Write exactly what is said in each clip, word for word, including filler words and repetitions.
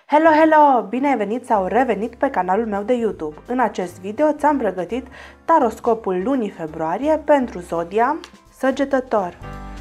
Hello, hello! Bine ai venit sau revenit pe canalul meu de YouTube. În acest video ți-am pregătit taroscopul lunii februarie pentru zodia Săgetător.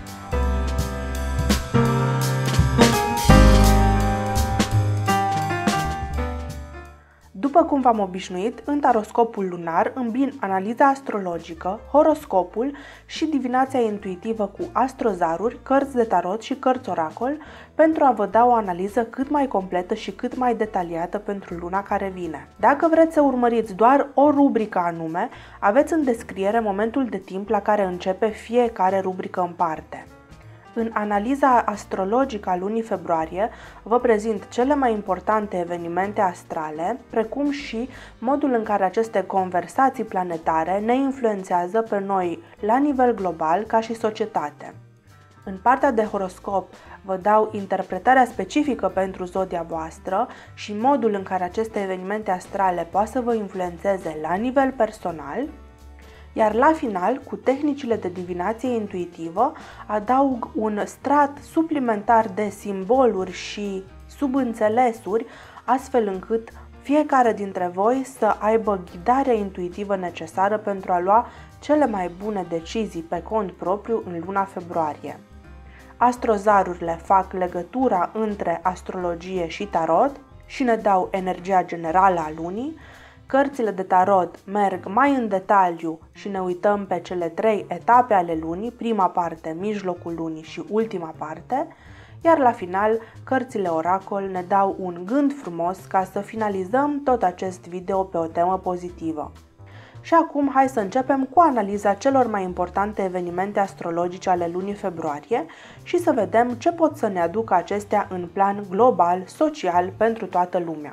După cum v-am obișnuit, în taroscopul lunar îmbin analiza astrologică, horoscopul și divinația intuitivă cu astrozaruri, cărți de tarot și cărți oracol pentru a vă da o analiză cât mai completă și cât mai detaliată pentru luna care vine. Dacă vreți să urmăriți doar o rubrică anume, aveți în descriere momentul de timp la care începe fiecare rubrică în parte. În analiza astrologică a lunii februarie vă prezint cele mai importante evenimente astrale, precum și modul în care aceste conversații planetare ne influențează pe noi la nivel global ca și societate. În partea de horoscop vă dau interpretarea specifică pentru zodia voastră și modul în care aceste evenimente astrale poate să vă influențeze la nivel personal. Iar la final, cu tehnicile de divinație intuitivă, adaug un strat suplimentar de simboluri și subînțelesuri, astfel încât fiecare dintre voi să aibă ghidarea intuitivă necesară pentru a lua cele mai bune decizii pe cont propriu în luna februarie. Astrozarurile fac legătura între astrologie și tarot și ne dau energia generală a lunii. Cărțile de tarot merg mai în detaliu și ne uităm pe cele trei etape ale lunii, prima parte, mijlocul lunii și ultima parte, iar la final, cărțile oracol ne dau un gând frumos ca să finalizăm tot acest video pe o temă pozitivă. Și acum hai să începem cu analiza celor mai importante evenimente astrologice ale lunii februarie și să vedem ce pot să ne aducă acestea în plan global, social, pentru toată lumea.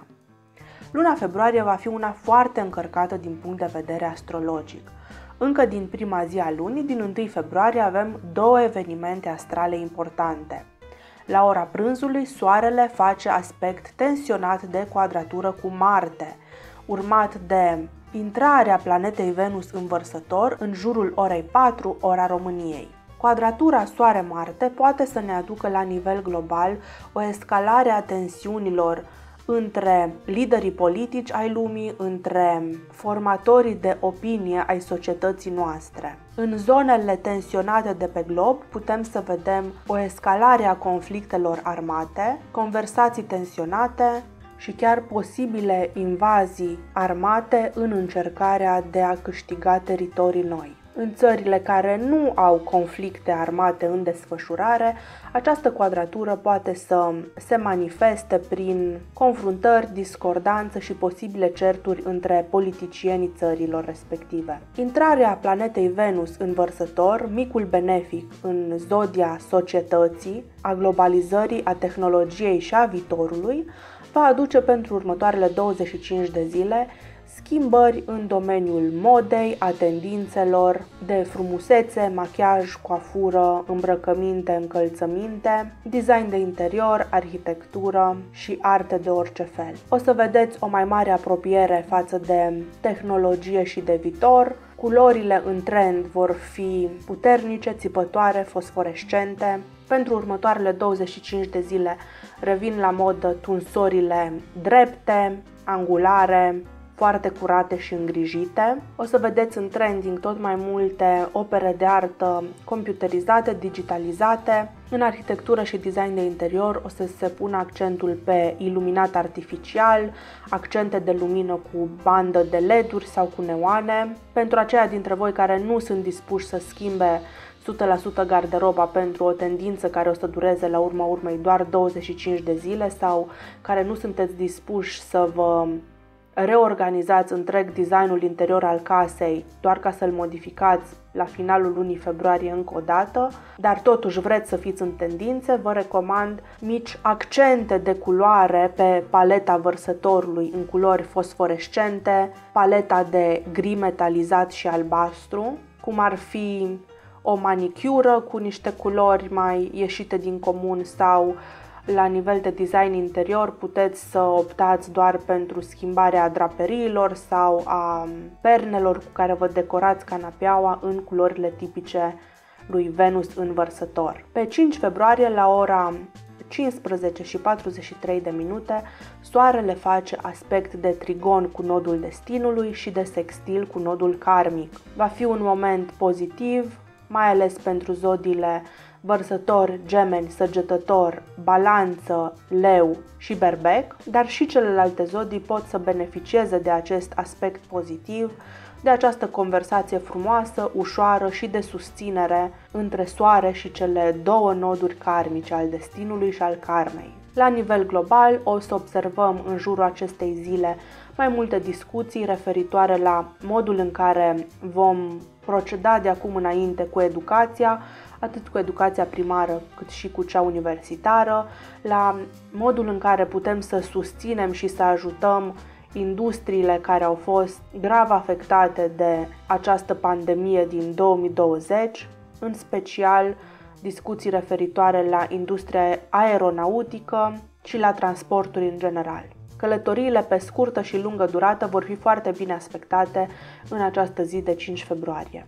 Luna februarie va fi una foarte încărcată din punct de vedere astrologic. Încă din prima zi a lunii, din întâi februarie, avem două evenimente astrale importante. La ora prânzului, Soarele face aspect tensionat de quadratură cu Marte, urmat de intrarea planetei Venus în Vărsător în jurul orei patru, ora României. Quadratura Soare-Marte poate să ne aducă la nivel global o escalare a tensiunilor între liderii politici ai lumii, între formatorii de opinie ai societății noastre. În zonele tensionate de pe glob putem să vedem o escalare a conflictelor armate, conversații tensionate și chiar posibile invazii armate în încercarea de a câștiga teritorii noi. În țările care nu au conflicte armate în desfășurare, această quadratură poate să se manifeste prin confruntări, discordanță și posibile certuri între politicienii țărilor respective. Intrarea planetei Venus în Vărsător, micul benefic în zodia societății, a globalizării, a tehnologiei și a viitorului, va aduce pentru următoarele douăzeci și cinci de zile schimbări în domeniul modei, a tendințelor de frumusețe, machiaj, coafură, îmbrăcăminte, încălțăminte, design de interior, arhitectură și arte de orice fel. O să vedeți o mai mare apropiere față de tehnologie și de viitor. Culorile în trend vor fi puternice, țipătoare, fosforescente. Pentru următoarele douăzeci și cinci de zile revin la modă tunsorile drepte, angulare, foarte curate și îngrijite. O să vedeți în trending tot mai multe opere de artă computerizate, digitalizate. În arhitectură și design de interior o să se pună accentul pe iluminat artificial, accente de lumină cu bandă de L E D-uri sau cu neoane. Pentru aceia dintre voi care nu sunt dispuși să schimbe o sută la sută garderoba pentru o tendință care o să dureze la urma urmei doar douăzeci și cinci de zile sau care nu sunteți dispuși să vă reorganizați întreg designul interior al casei doar ca să-l modificați la finalul lunii februarie încă o dată, dar totuși vreți să fiți în tendințe, vă recomand mici accente de culoare pe paleta Vărsătorului în culori fosforescente, paleta de gri metalizat și albastru, cum ar fi o manicură cu niște culori mai ieșite din comun sau la nivel de design interior puteți să optați doar pentru schimbarea draperiilor sau a pernelor cu care vă decorați canapeaua în culorile tipice lui Venus în Vărsător. Pe cinci februarie la ora cincisprezece și patruzeci și trei de minute, Soarele face aspect de trigon cu nodul destinului și de sextil cu nodul karmic. Va fi un moment pozitiv, mai ales pentru zodiile Vărsător, Gemeni, Săgetător, Balanță, Leu și Berbec, dar și celelalte zodii pot să beneficieze de acest aspect pozitiv, de această conversație frumoasă, ușoară și de susținere între Soare și cele două noduri karmice, al destinului și al karmei. La nivel global, o să observăm în jurul acestei zile mai multe discuții referitoare la modul în care vom proceda de acum înainte cu educația, atât cu educația primară cât și cu cea universitară, la modul în care putem să susținem și să ajutăm industriile care au fost grav afectate de această pandemie din două mii douăzeci, în special discuții referitoare la industria aeronautică și la transporturi în general. Călătoriile pe scurtă și lungă durată vor fi foarte bine aspectate în această zi de cinci februarie.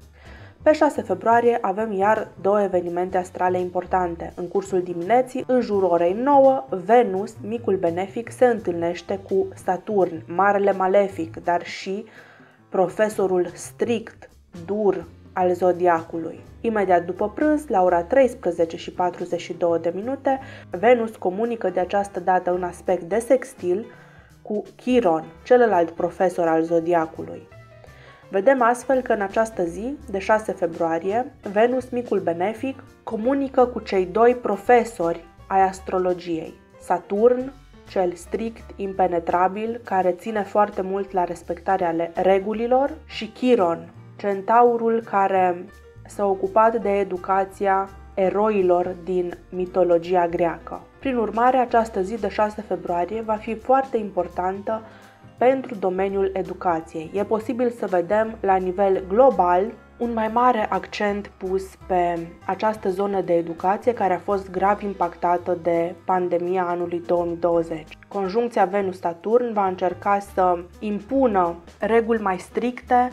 Pe șase februarie avem iar două evenimente astrale importante. În cursul dimineții, în jurul orei nouă, Venus, micul benefic, se întâlnește cu Saturn, marele malefic, dar și profesorul strict, dur al zodiacului. Imediat după prânz, la ora treisprezece și patruzeci și două de minute, Venus comunică de această dată în aspect de sextil cu Chiron, celălalt profesor al zodiacului. Vedem astfel că în această zi, de șase februarie, Venus, micul benefic, comunică cu cei doi profesori ai astrologiei. Saturn, cel strict, impenetrabil, care ține foarte mult la respectarea regulilor, și Chiron, centaurul care s-a ocupat de educația eroilor din mitologia greacă. Prin urmare, această zi de șase februarie va fi foarte importantă pentru domeniul educației. E posibil să vedem la nivel global un mai mare accent pus pe această zonă de educație care a fost grav impactată de pandemia anului două mii douăzeci. Conjuncția Venus-Saturn va încerca să impună reguli mai stricte,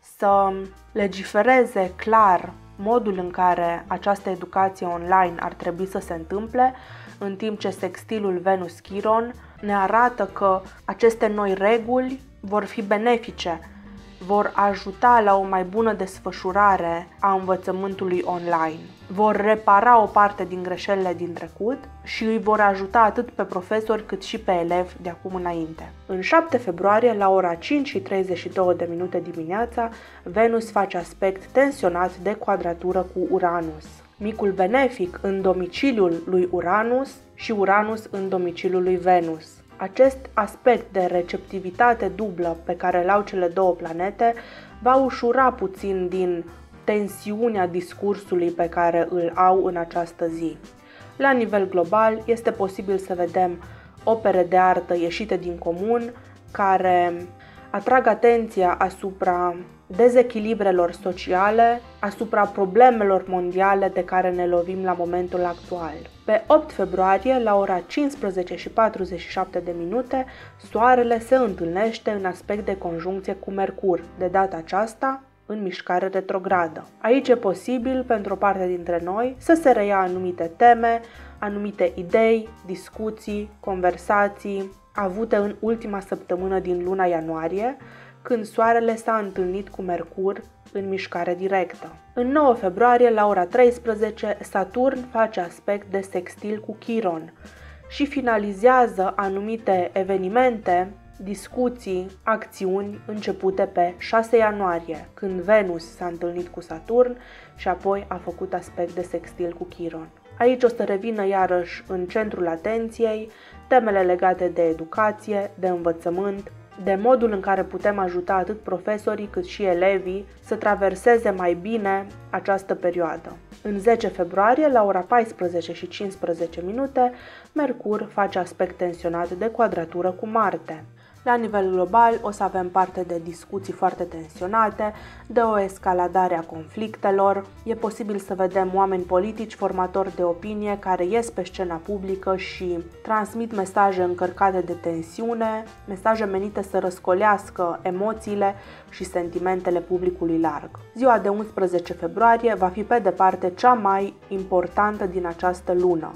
să legifereze clar modul în care această educație online ar trebui să se întâmple, în timp ce sextilul Venus-Chiron ne arată că aceste noi reguli vor fi benefice, vor ajuta la o mai bună desfășurare a învățământului online, vor repara o parte din greșelile din trecut și îi vor ajuta atât pe profesori cât și pe elevi de acum înainte. În șapte februarie, la ora cinci și treizeci și două de minute dimineața, Venus face aspect tensionat de quadratură cu Uranus. Micul benefic în domiciliul lui Uranus și Uranus în domiciliul lui Venus. Acest aspect de receptivitate dublă pe care îl au cele două planete va ușura puțin din tensiunea discursului pe care îl au în această zi. La nivel global, este posibil să vedem opere de artă ieșite din comun care atrag atenția asupra dezechilibrelor sociale, asupra problemelor mondiale de care ne lovim la momentul actual. Pe opt februarie, la ora cincisprezece și patruzeci și șapte de minute, Soarele se întâlnește în aspect de conjuncție cu Mercur, de data aceasta în mișcare retrogradă. Aici e posibil, pentru o parte dintre noi, să se reia anumite teme, anumite idei, discuții, conversații avute în ultima săptămână din luna ianuarie, când Soarele s-a întâlnit cu Mercur în mișcare directă. În nouă februarie, la ora treisprezece, Saturn face aspect de sextil cu Chiron și finalizează anumite evenimente, discuții, acțiuni începute pe șase ianuarie, când Venus s-a întâlnit cu Saturn și apoi a făcut aspect de sextil cu Chiron. Aici o să revină iarăși în centrul atenției temele legate de educație, de învățământ, de modul în care putem ajuta atât profesorii cât și elevii să traverseze mai bine această perioadă. În zece februarie, la ora paisprezece și cincisprezece minute, Mercur face aspect tensionat de quadratură cu Marte. La nivel global o să avem parte de discuții foarte tensionate, de o escaladare a conflictelor. E posibil să vedem oameni politici, formatori de opinie, care ies pe scena publică și transmit mesaje încărcate de tensiune, mesaje menite să răscolească emoțiile și sentimentele publicului larg. Ziua de unsprezece februarie va fi pe departe cea mai importantă din această lună.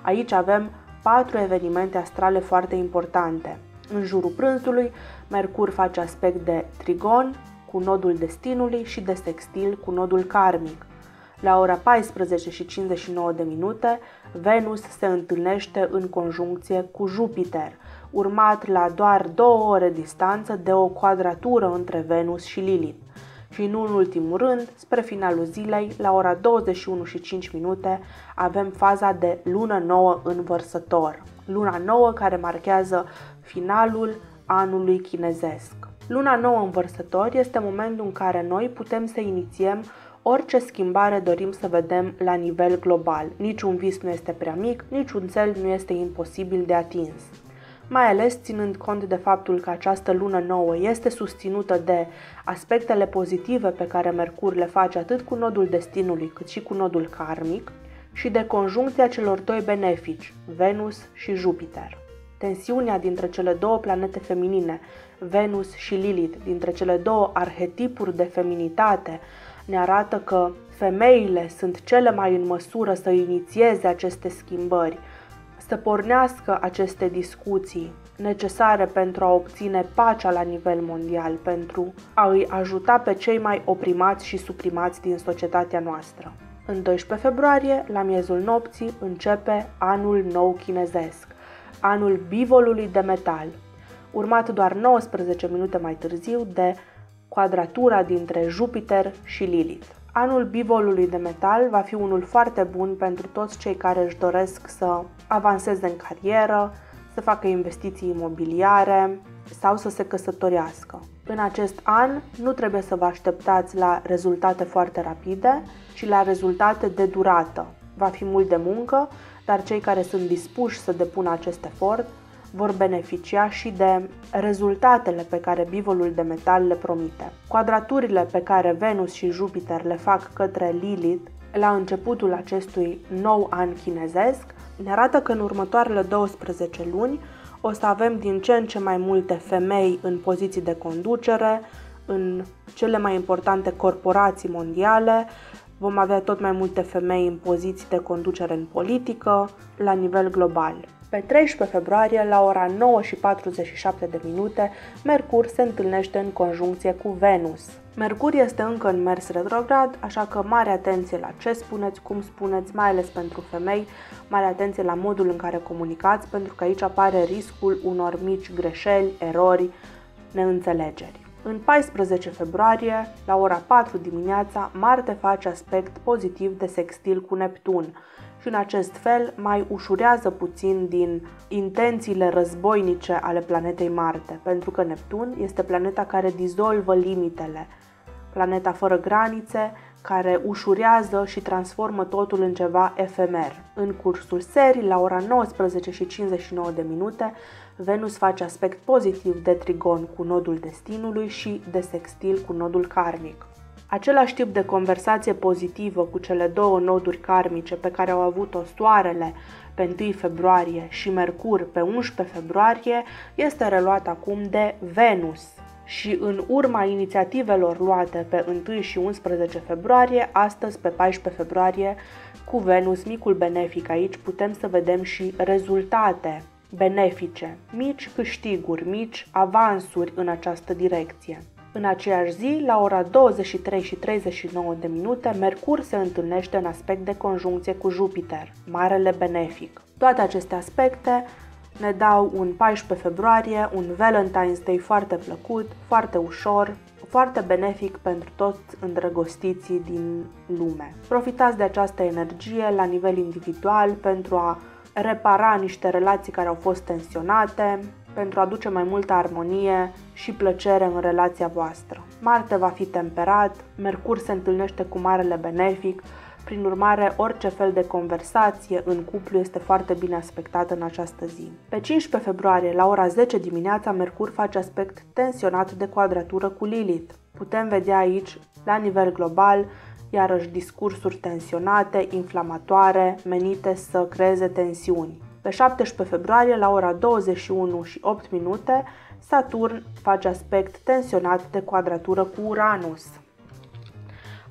Aici avem patru evenimente astrale foarte importante. În jurul prânzului, Mercur face aspect de trigon cu nodul destinului și de sextil cu nodul karmic. La ora paisprezece și cincizeci și nouă de minute, Venus se întâlnește în conjuncție cu Jupiter, urmat la doar două ore distanță de o quadratură între Venus și Lilith. Și nu în ultimul rând, spre finalul zilei, la ora douăzeci și unu și cinci minute, avem faza de lună nouă în Vărsător. Luna nouă care marchează finalul anului chinezesc. Luna nouă în Vărsător este momentul în care noi putem să inițiem orice schimbare dorim să vedem la nivel global. Niciun vis nu este prea mic, niciun cel nu este imposibil de atins. Mai ales ținând cont de faptul că această lună nouă este susținută de aspectele pozitive pe care Mercur le face atât cu nodul destinului cât și cu nodul karmic și de conjuncția celor doi benefici, Venus și Jupiter. Tensiunea dintre cele două planete feminine, Venus și Lilith, dintre cele două arhetipuri de feminitate, ne arată că femeile sunt cele mai în măsură să inițieze aceste schimbări, să pornească aceste discuții necesare pentru a obține pacea la nivel mondial, pentru a îi ajuta pe cei mai oprimați și suprimați din societatea noastră. În doisprezece februarie, la miezul nopții, începe anul nou chinezesc, anul bivolului de metal, urmat doar nouăsprezece minute mai târziu de quadratura dintre Jupiter și Lilith. Anul bivolului de metal va fi unul foarte bun pentru toți cei care își doresc să avanseze în carieră, să facă investiții imobiliare sau să se căsătorească. În acest an nu trebuie să vă așteptați la rezultate foarte rapide, ci la rezultate de durată. Va fi mult de muncă, dar cei care sunt dispuși să depună acest efort vor beneficia și de rezultatele pe care bivolul de metal le promite. Quadraturile pe care Venus și Jupiter le fac către Lilith la începutul acestui nou an chinezesc ne arată că în următoarele douăsprezece luni o să avem din ce în ce mai multe femei în poziții de conducere, în cele mai importante corporații mondiale, vom avea tot mai multe femei în poziții de conducere în politică, la nivel global. Pe treisprezece februarie, la ora nouă și patruzeci și șapte de minute, Mercur se întâlnește în conjuncție cu Venus. Mercur este încă în mers retrograd, așa că mare atenție la ce spuneți, cum spuneți, mai ales pentru femei, mare atenție la modul în care comunicați, pentru că aici apare riscul unor mici greșeli, erori, neînțelegeri. În paisprezece februarie, la ora patru dimineața, Marte face aspect pozitiv de sextil cu Neptun și în acest fel mai ușurează puțin din intențiile războinice ale planetei Marte, pentru că Neptun este planeta care dizolvă limitele, planeta fără granițe, care ușurează și transformă totul în ceva efemer. În cursul serii, la ora nouăsprezece și cincizeci și nouă de minute, Venus face aspect pozitiv de trigon cu nodul destinului și de sextil cu nodul karmic. Același tip de conversație pozitivă cu cele două noduri karmice pe care au avut-o Soarele pe întâi februarie și Mercur pe unsprezece februarie este reluat acum de Venus. Și în urma inițiativelor luate pe întâi și unsprezece februarie, astăzi pe paisprezece februarie, cu Venus, micul benefic aici, putem să vedem și rezultate benefice, mici câștiguri, mici avansuri în această direcție. În aceeași zi, la ora douăzeci și trei și treizeci și nouă de minute, Mercur se întâlnește în aspect de conjuncție cu Jupiter, marele benefic. Toate aceste aspecte ne dau un paisprezece februarie, un Valentine's Day foarte plăcut, foarte ușor, foarte benefic pentru toți îndrăgostiții din lume. Profitați de această energie la nivel individual pentru a repara niște relații care au fost tensionate, pentru a aduce mai multă armonie și plăcere în relația voastră. Marte va fi temperat, Mercur se întâlnește cu marele benefic, prin urmare orice fel de conversație în cuplu este foarte bine aspectată în această zi. Pe cincisprezece februarie, la ora zece dimineața, Mercur face aspect tensionat de quadratură cu Lilith. Putem vedea aici, la nivel global, iarăși discursuri tensionate, inflamatoare, menite să creeze tensiuni. Pe șaptesprezece februarie, la ora douăzeci și unu și opt minute, Saturn face aspect tensionat de quadratură cu Uranus.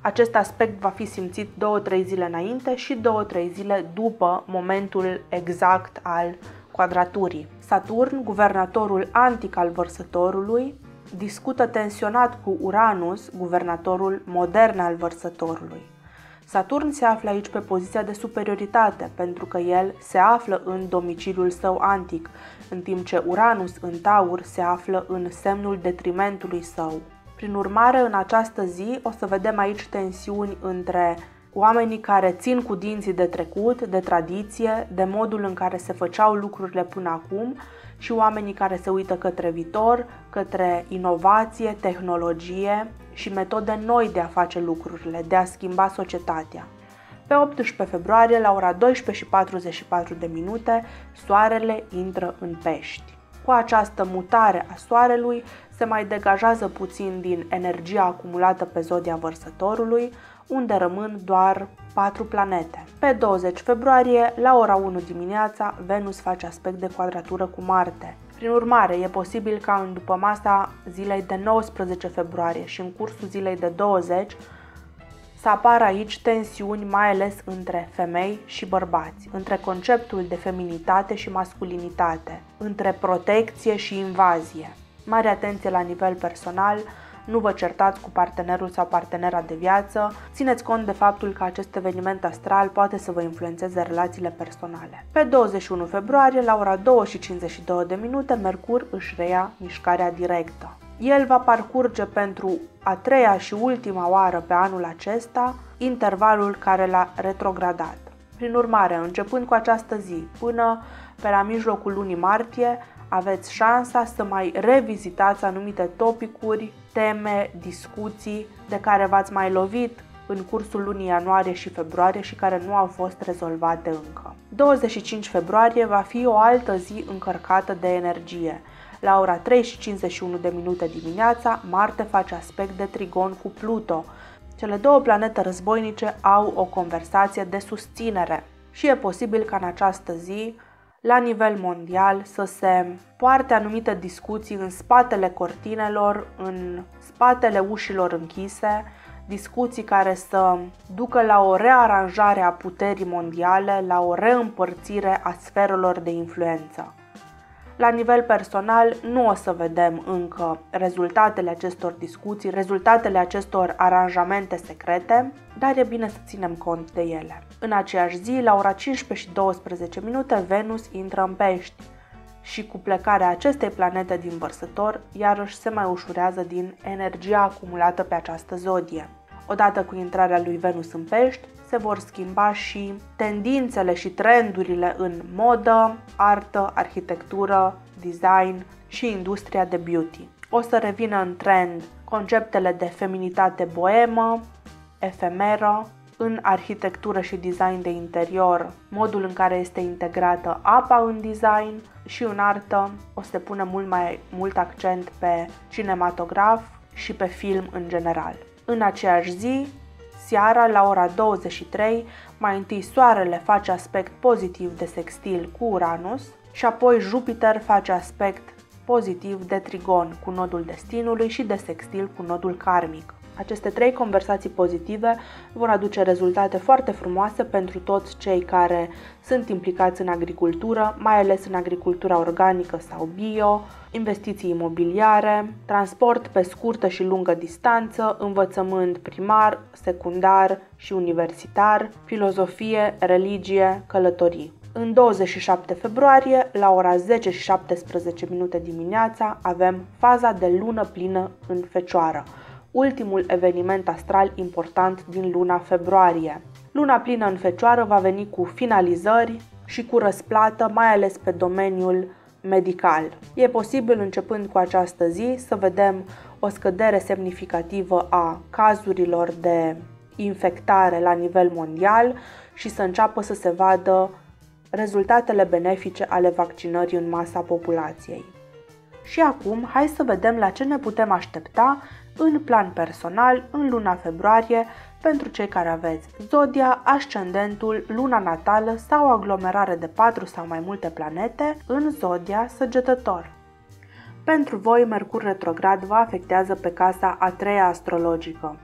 Acest aspect va fi simțit două-trei zile înainte și două-trei zile după momentul exact al quadraturii. Saturn, guvernatorul antic al Vărsătorului, discută tensionat cu Uranus, guvernatorul modern al Vărsătorului. Saturn se află aici pe poziția de superioritate, pentru că el se află în domiciliul său antic, în timp ce Uranus în Taur se află în semnul detrimentului său. Prin urmare, în această zi o să vedem aici tensiuni între oamenii care țin cu dinții de trecut, de tradiție, de modul în care se făceau lucrurile până acum și oamenii care se uită către viitor, către inovație, tehnologie și metode noi de a face lucrurile, de a schimba societatea. Pe optsprezece februarie, la ora douăsprezece și patruzeci și patru de minute, Soarele intră în Pești. Cu această mutare a Soarelui se mai degajează puțin din energia acumulată pe zodia Vărsătorului, unde rămân doar patru planete. Pe douăzeci februarie, la ora unu dimineața, Venus face aspect de quadratură cu Marte. Prin urmare, e posibil ca în dupămasa zilei de nouăsprezece februarie și în cursul zilei de douăzeci să apară aici tensiuni, mai ales între femei și bărbați, între conceptul de feminitate și masculinitate, între protecție și invazie. Mare atenție la nivel personal, nu vă certați cu partenerul sau partenera de viață, țineți cont de faptul că acest eveniment astral poate să vă influențeze relațiile personale. Pe douăzeci și unu februarie, la ora două și cincizeci și două de minute, Mercur își reia mișcarea directă. El va parcurge pentru a treia și ultima oară pe anul acesta intervalul care l-a retrogradat. Prin urmare, începând cu această zi până pe la mijlocul lunii martie, aveți șansa să mai revizitați anumite topicuri, teme, discuții de care v-ați mai lovit în cursul lunii ianuarie și februarie și care nu au fost rezolvate încă. douăzeci și cinci februarie va fi o altă zi încărcată de energie. La ora trei și cincizeci și unu de minute dimineața, Marte face aspect de trigon cu Pluto. Cele două planete războinice au o conversație de susținere și e posibil ca în această zi, la nivel mondial, să se poarte anumite discuții în spatele cortinelor, în spatele ușilor închise, discuții care să ducă la o rearanjare a puterii mondiale, la o reîmpărțire a sferelor de influență. La nivel personal, nu o să vedem încă rezultatele acestor discuții, rezultatele acestor aranjamente secrete, dar e bine să ținem cont de ele. În aceeași zi, la ora cincisprezece și douăsprezece minute, Venus intră în Pești și cu plecarea acestei planete din Vărsător, iarăși se mai ușurează din energia acumulată pe această zodie. Odată cu intrarea lui Venus în Pești, se vor schimba și tendințele și trendurile în modă, artă, arhitectură, design și industria de beauty. O să revină în trend conceptele de feminitate boemă, efemeră, în arhitectură și design de interior, modul în care este integrată apa în design și în artă o să se pune mult mai mult accent pe cinematograf și pe film în general. În aceeași zi, seara, la ora douăzeci și trei, mai întâi Soarele face aspect pozitiv de sextil cu Uranus și apoi Jupiter face aspect pozitiv de trigon cu nodul destinului și de sextil cu nodul karmic. Aceste trei conversații pozitive vor aduce rezultate foarte frumoase pentru toți cei care sunt implicați în agricultură, mai ales în agricultura organică sau bio, investiții imobiliare, transport pe scurtă și lungă distanță, învățământ primar, secundar și universitar, filozofie, religie, călătorii. În douăzeci și șapte februarie, la ora zece și șaptesprezece minute dimineața, avem faza de lună plină în Fecioară, ultimul eveniment astral important din luna februarie. Luna plină în Fecioară va veni cu finalizări și cu răsplată, mai ales pe domeniul medical. E posibil, începând cu această zi, să vedem o scădere semnificativă a cazurilor de infectare la nivel mondial și să înceapă să se vadă rezultatele benefice ale vaccinării în masa populației. Și acum, hai să vedem la ce ne putem aștepta în plan personal în luna februarie pentru cei care aveți zodia, ascendentul, luna natală sau o aglomerare de patru sau mai multe planete în zodia Săgetător. Pentru voi, Mercur retrograd vă afectează pe casa a treia astrologică.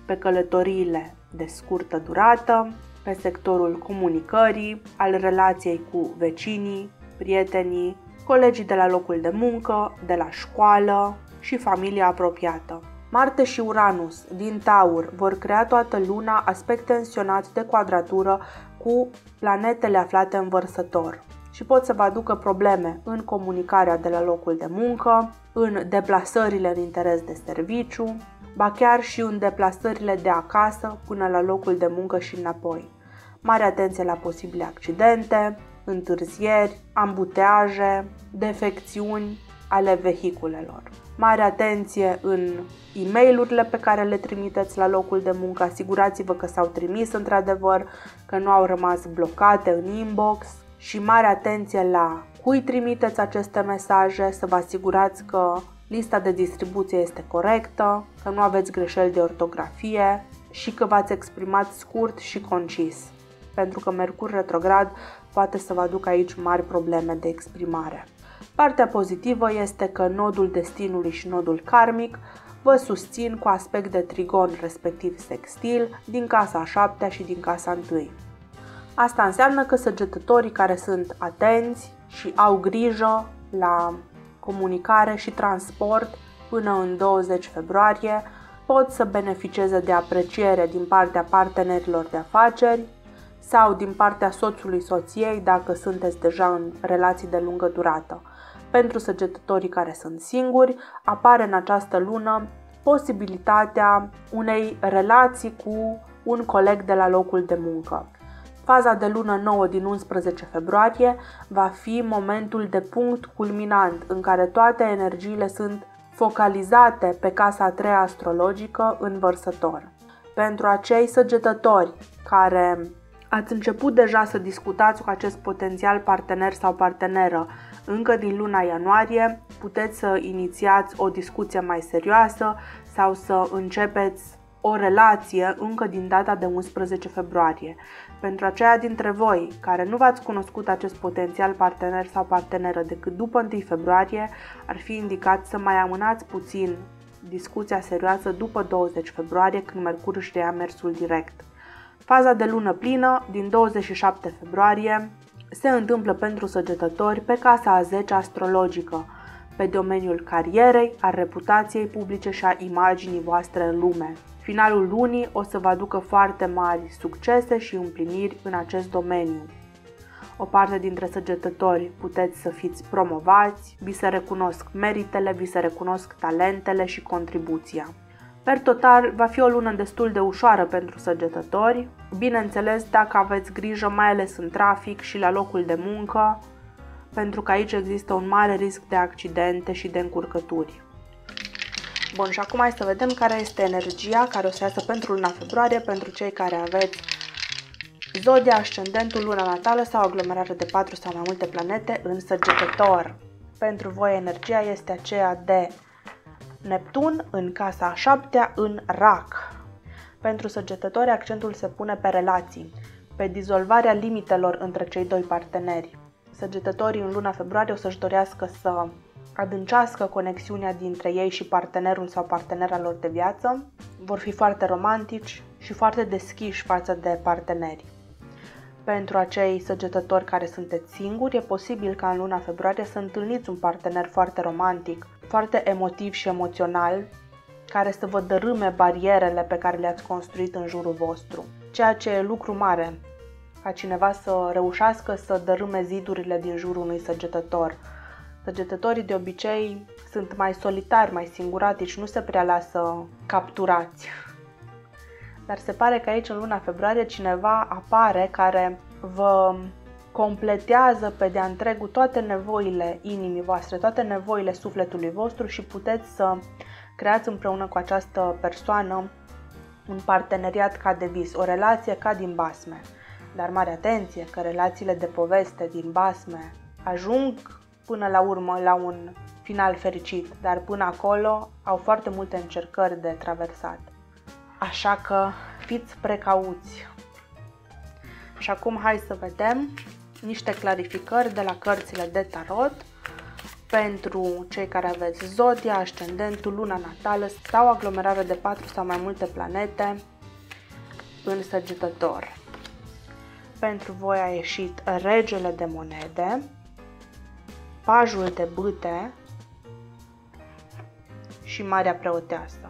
pe călătoriile de scurtă durată, pe sectorul comunicării, al relației cu vecinii, prietenii, colegii de la locul de muncă, de la școală și familia apropiată. Marte și Uranus din Taur vor crea toată luna aspect tensionat de quadratură cu planetele aflate în Vărsător și pot să vă aducă probleme în comunicarea de la locul de muncă, în deplasările în interes de serviciu, ba chiar și în deplasările de acasă până la locul de muncă și înapoi. Mare atenție la posibile accidente, întârzieri, ambuteaje, defecțiuni ale vehiculelor. Mare atenție în e-mail-urile pe care le trimiteți la locul de muncă, asigurați-vă că s-au trimis într-adevăr, că nu au rămas blocate în inbox și mare atenție la cui trimiteți aceste mesaje, să vă asigurați că lista de distribuție este corectă, că nu aveți greșeli de ortografie și că v-ați exprimat scurt și concis, pentru că Mercur retrograd poate să vă aducă aici mari probleme de exprimare. Partea pozitivă este că nodul destinului și nodul karmic vă susțin cu aspect de trigon, respectiv sextil, din casa a șaptea și din casa întâi. Asta înseamnă că săgetătorii care sunt atenți și au grijă la comunicare și transport până în douăzeci februarie pot să beneficieze de apreciere din partea partenerilor de afaceri sau din partea soțului soției dacă sunteți deja în relații de lungă durată. Pentru săgetătorii care sunt singuri, apare în această lună posibilitatea unei relații cu un coleg de la locul de muncă. Faza de lună nouă din unsprezece februarie va fi momentul de punct culminant în care toate energiile sunt focalizate pe casa a treia astrologică în Vărsător. Pentru acei săgetători care ați început deja să discutați cu acest potențial partener sau parteneră încă din luna ianuarie, puteți să inițiați o discuție mai serioasă sau să începeți o relație încă din data de unsprezece februarie. Pentru aceia dintre voi care nu v-ați cunoscut acest potențial partener sau parteneră decât după întâi februarie, ar fi indicat să mai amânați puțin discuția serioasă după douăzeci februarie, când Mercur își reia mersul direct. Faza de lună plină din douăzeci și șapte februarie se întâmplă pentru săgetători pe casa a zecea astrologică, pe domeniul carierei, al reputației publice și a imaginii voastre în lume. Finalul lunii o să vă aducă foarte mari succese și împliniri în acest domeniu. O parte dintre săgetători puteți să fiți promovați, vi se recunosc meritele, vi se recunosc talentele și contribuția. Per total, va fi o lună destul de ușoară pentru săgetători, bineînțeles dacă aveți grijă mai ales în trafic și la locul de muncă, pentru că aici există un mare risc de accidente și de încurcături. Bun, și acum hai să vedem care este energia care o să iasă pentru luna februarie pentru cei care aveți zodia, ascendentul, luna natală sau aglomerare de patru sau mai multe planete în Săgetător. Pentru voi energia este aceea de Neptun în casa a șaptea în Rac. Pentru Săgetători accentul se pune pe relații, pe dizolvarea limitelor între cei doi parteneri. Săgetătorii în luna februarie o să-și dorească să adâncească conexiunea dintre ei și partenerul sau partenera lor de viață, vor fi foarte romantici și foarte deschiși față de parteneri. Pentru acei săgetători care sunteți singuri, e posibil ca în luna februarie să întâlniți un partener foarte romantic, foarte emotiv și emoțional, care să vă dărâme barierele pe care le-ați construit în jurul vostru. Ceea ce e lucru mare, ca cineva să reușească să dărâme zidurile din jurul unui săgetător. Săgetătorii de obicei sunt mai solitari, mai singuratici, nu se prea lasă capturați. Dar se pare că aici în luna februarie cineva apare care vă completează pe de-a întregul toate nevoile inimii voastre, toate nevoile sufletului vostru și puteți să creați împreună cu această persoană un parteneriat ca de vis, o relație ca din basme. Dar mare atenție că relațiile de poveste din basme ajung până la urmă la un final fericit, dar până acolo au foarte multe încercări de traversat. Așa că fiți precauți. Și acum hai să vedem niște clarificări de la cărțile de tarot Pentru cei care aveți zodia, ascendentul, luna natală sau aglomerare de patru sau mai multe planete în Săgetător. Pentru voi a ieșit regele de monede, pajul de bâte și marea preoteasă.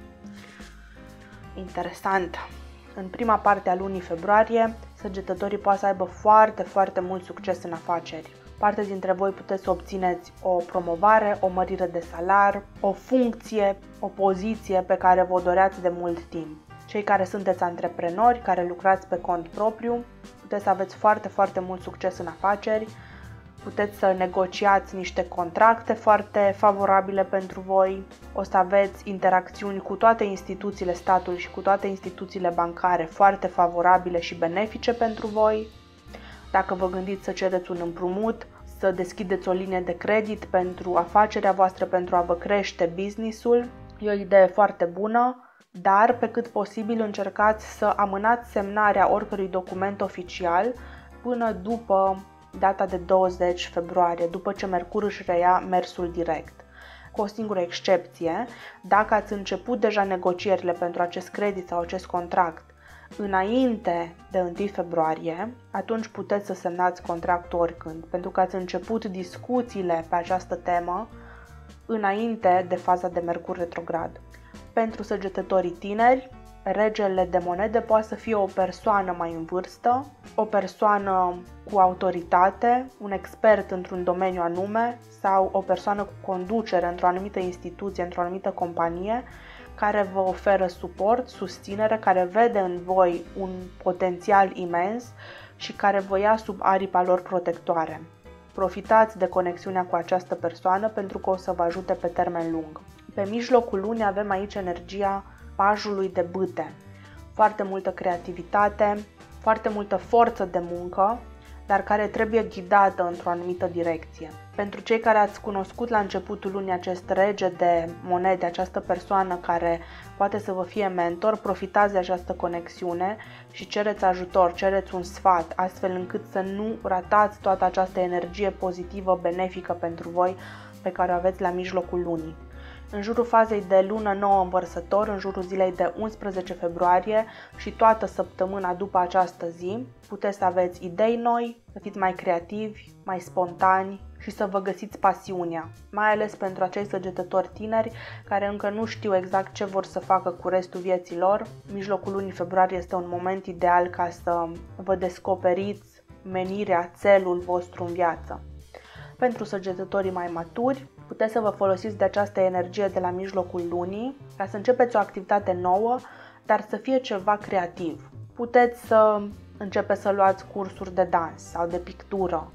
Interesant! În prima parte a lunii februarie, săgetătorii poate să aibă foarte, foarte mult succes în afaceri. Parte dintre voi puteți să obțineți o promovare, o mărire de salar, o funcție, o poziție pe care vă doreați de mult timp. Cei care sunteți antreprenori, care lucrați pe cont propriu, puteți să aveți foarte, foarte mult succes în afaceri, puteți să negociați niște contracte foarte favorabile pentru voi, o să aveți interacțiuni cu toate instituțiile statului și cu toate instituțiile bancare foarte favorabile și benefice pentru voi. Dacă vă gândiți să cereți un împrumut, să deschideți o linie de credit pentru afacerea voastră, pentru a vă crește business-ul, e o idee foarte bună. Dar, pe cât posibil, încercați să amânați semnarea oricărui document oficial până după data de douăzeci februarie, după ce Mercur își reia mersul direct. Cu o singură excepție, dacă ați început deja negocierile pentru acest credit sau acest contract înainte de întâi februarie, atunci puteți să semnați contractul oricând, pentru că ați început discuțiile pe această temă înainte de faza de Mercur retrograd. Pentru săgetătorii tineri, regele de monede poate să fie o persoană mai în vârstă, o persoană cu autoritate, un expert într-un domeniu anume sau o persoană cu conducere într-o anumită instituție, într-o anumită companie, care vă oferă suport, susținere, care vede în voi un potențial imens și care vă ia sub aripa lor protectoare. Profitați de conexiunea cu această persoană pentru că o să vă ajute pe termen lung. Pe mijlocul lunii avem aici energia pajului de bâte. Foarte multă creativitate, foarte multă forță de muncă, dar care trebuie ghidată într-o anumită direcție. Pentru cei care ați cunoscut la începutul lunii acest rege de monede, această persoană care poate să vă fie mentor, profitați de această conexiune și cereți ajutor, cereți un sfat, astfel încât să nu ratați toată această energie pozitivă, benefică pentru voi pe care o aveți la mijlocul lunii. În jurul fazei de lună nouă în Vărsător, în jurul zilei de unsprezece februarie și toată săptămâna după această zi, puteți să aveți idei noi, să fiți mai creativi, mai spontani și să vă găsiți pasiunea, mai ales pentru acei săgetători tineri care încă nu știu exact ce vor să facă cu restul vieții lor. Mijlocul lunii februarie este un moment ideal ca să vă descoperiți menirea, țelul vostru în viață. Pentru săgetătorii mai maturi, puteți să vă folosiți de această energie de la mijlocul lunii ca să începeți o activitate nouă, dar să fie ceva creativ. Puteți să începeți să luați cursuri de dans sau de pictură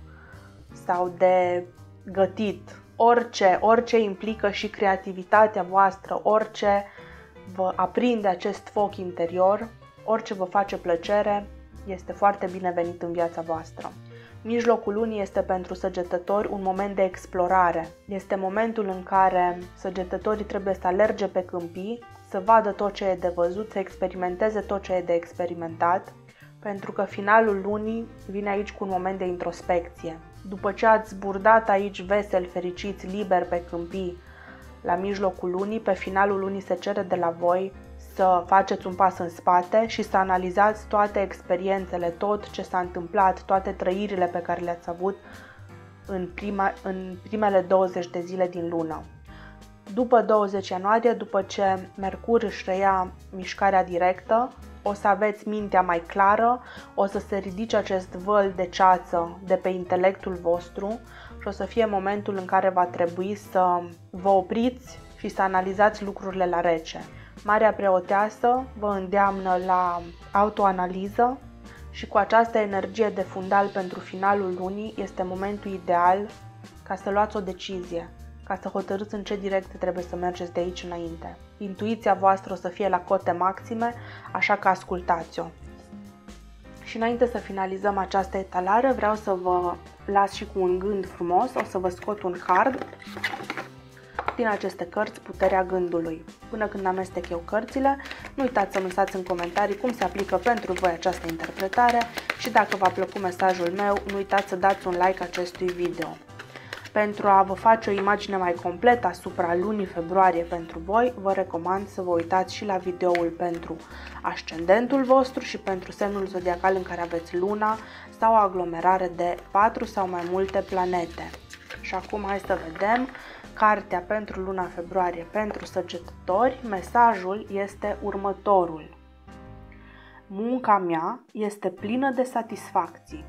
sau de gătit. Orice, orice implică și creativitatea voastră, orice vă aprinde acest foc interior, orice vă face plăcere, este foarte binevenit în viața voastră. Mijlocul lunii este pentru săgetători un moment de explorare. Este momentul în care săgetătorii trebuie să alerge pe câmpii, să vadă tot ce e de văzut, să experimenteze tot ce e de experimentat, pentru că finalul lunii vine aici cu un moment de introspecție. După ce ați zburdat aici veseli, fericiți, liberi pe câmpii la mijlocul lunii, pe finalul lunii se cere de la voi să faceți un pas în spate și să analizați toate experiențele, tot ce s-a întâmplat, toate trăirile pe care le-ați avut în, prima, în primele douăzeci de zile din lună. După douăzeci ianuarie, după ce Mercur își reia mișcarea directă, o să aveți mintea mai clară, o să se ridice acest văl de ceață de pe intelectul vostru și o să fie momentul în care va trebui să vă opriți și să analizați lucrurile la rece. Marea preoteasă vă îndeamnă la autoanaliză și cu această energie de fundal pentru finalul lunii este momentul ideal ca să luați o decizie, ca să hotărâți în ce direcție trebuie să mergeți de aici înainte. Intuiția voastră o să fie la cote maxime, așa că ascultați-o. Și înainte să finalizăm această etalare, vreau să vă las și cu un gând frumos. O să vă scot un card din aceste cărți, Puterea Gândului. Până când amestec eu cărțile, nu uitați să-mi lăsați în comentarii cum se aplică pentru voi această interpretare și dacă v-a plăcut mesajul meu, nu uitați să dați un like acestui video. Pentru a vă face o imagine mai completă asupra lunii februarie pentru voi, vă recomand să vă uitați și la videoul pentru ascendentul vostru și pentru semnul zodiacal în care aveți luna sau o aglomerare de patru sau mai multe planete. Și acum hai să vedem cartea pentru luna februarie pentru săgetători. Mesajul este următorul. Munca mea este plină de satisfacții.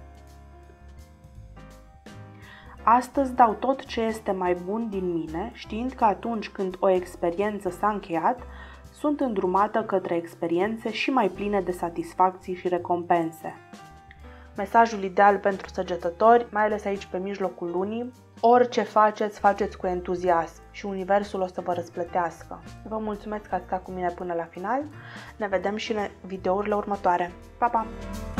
Astăzi dau tot ce este mai bun din mine, știind că atunci când o experiență s-a încheiat, sunt îndrumată către experiențe și mai pline de satisfacții și recompense. Mesajul ideal pentru săgetători, mai ales aici pe mijlocul lunii, orice faceți, faceți cu entuziasm și universul o să vă răsplătească. Vă mulțumesc că ați stat cu mine până la final, ne vedem și în videourile următoare. Pa, pa!